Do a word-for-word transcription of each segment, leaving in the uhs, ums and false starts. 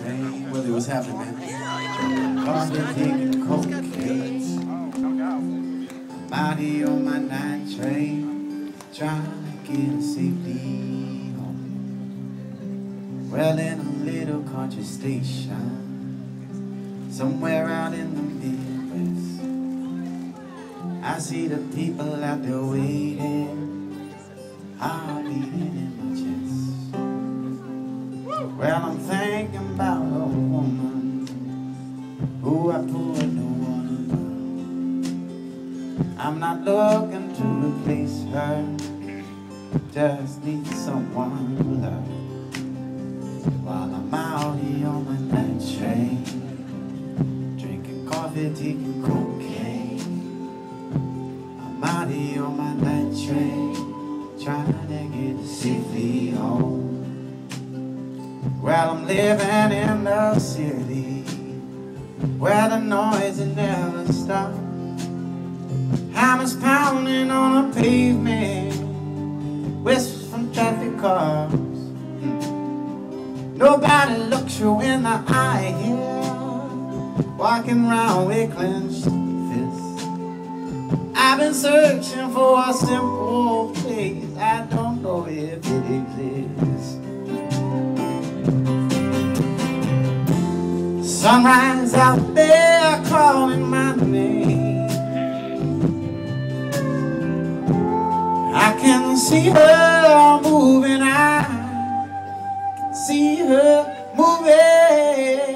train. Willie, what's happening, man? Coffee, taking cocaine. I'm out here on my night train, trying to get a safely home. Well, in a little country station, somewhere out in the Midwest, I see the people out there waiting, heart beating in my chest. Well, I'm thinking about a woman who I put no one above. I'm not looking to replace her, just need someone to love. While I'm out here on my night train, drinking coffee, taking cocaine. I'm out here on my night train, trying to get safely home. Well, I'm living in the city where the noise will never stop. Hammers pounding on the pavement, whistles from traffic cars. Nobody looks you in the eye here, walking around with clenched fists. I've been searching for a simple place, I don't know if it exists. Sunrise out there calling my name, I can see her moving, I can see her moving.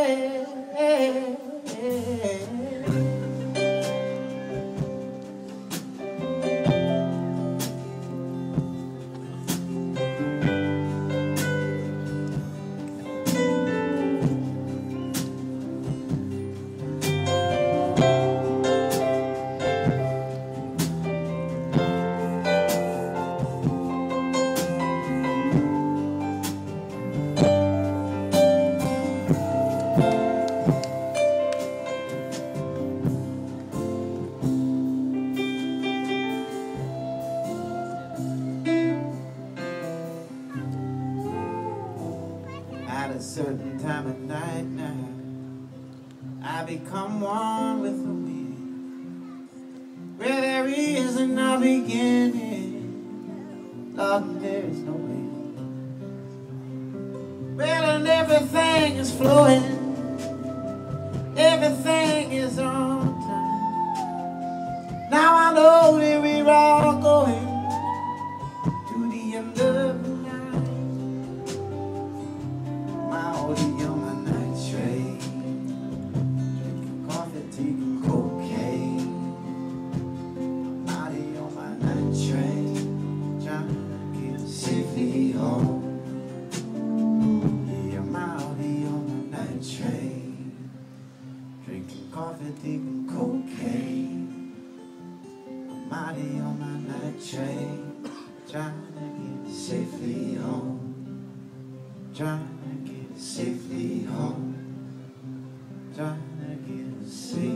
At a certain time of night now, I become one with the wind, where there is no beginning, Lord, there is no end. Well, and everything is flowing, everything is on time. Now I know that we're all going to the end of the night. Out here on my night train, drinking coffee, taking cocaine. Out here on my night train, trying to get safely home. Yeah, I'm out here on my night train, drinking coffee, taking cocaine. I'm out here on my night train, trying to get safely home. Trying to get safely home, trying to get safely